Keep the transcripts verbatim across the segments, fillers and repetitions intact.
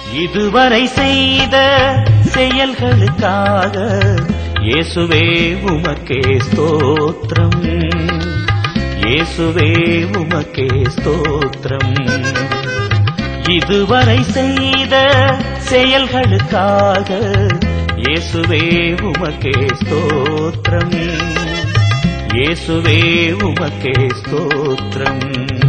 இதுவரை செய்த செயல்களுக்காக இயேசுவே உமக்கே ஸ்தோத்திரம், இயேசுவே உமக்கே ஸ்தோத்திரம். இதுவரை செய்த செயல்களுக்காக இயேசுவே உமக்கே ஸ்தோத்திரம், இயேசுவே உமக்கே ஸ்தோத்திரம்.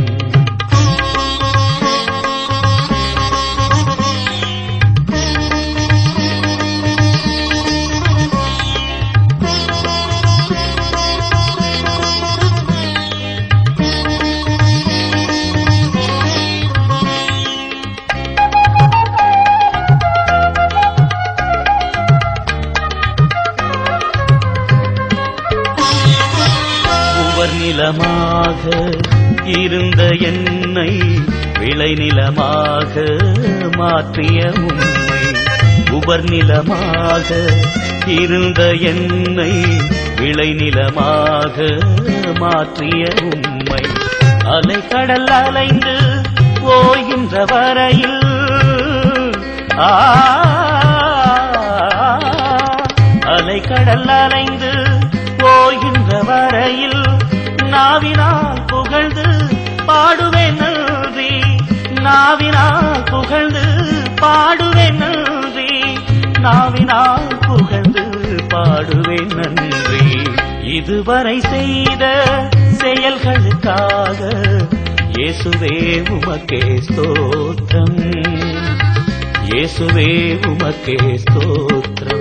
நிலமாக இருந்த என்னை விளைநிலமாக மாற்றிய உம்மை, உபர்நிலமாக இருந்த என்னை விளைநிலமாக மாற்றிய உம்மை, அலைக்கடல் அலைந்து ஓய்கின்ற வரையில் ஆ அலைக்கடல் அலைந்து ஓய்கின்ற வரையில் நாவினால் புகழ்ந்து பாடுவேன் நன்றி, நாவினால் புகழ்ந்து பாடுவேன் நன்றி, நாவினால் புகழ்ந்து பாடுவேன் நன்றி. இதுவரை செய்த செயல்களுக்காக இயேசுவே உமக்கே ஸ்தோத்திரம், இயேசுவே உமக்கே ஸ்தோத்திரம்.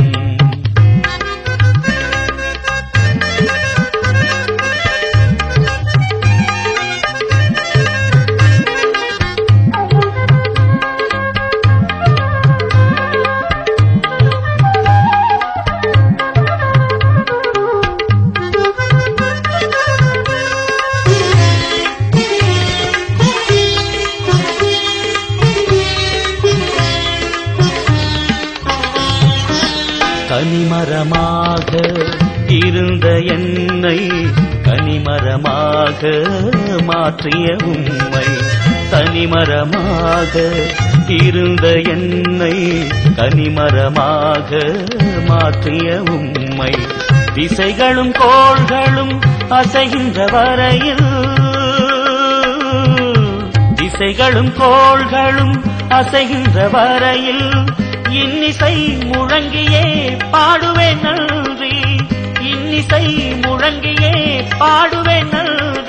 கனிமரமாக இருந்த என்னை கனிமரமாக மாற்றிய உம்மை, தனிமரமாக இருந்த என்னை கனிமரமாக மாற்றிய உம்மை, திசைகளும் கோள்களும் அசைகின்ற வரையில், திசைகளும் கோள்களும் அசைகின்ற வரையில் இன்னிசை முழங்கியே பாடுவேன் நன்றி, இன்னிசை முழங்கியே பாடுவேன் நன்றி.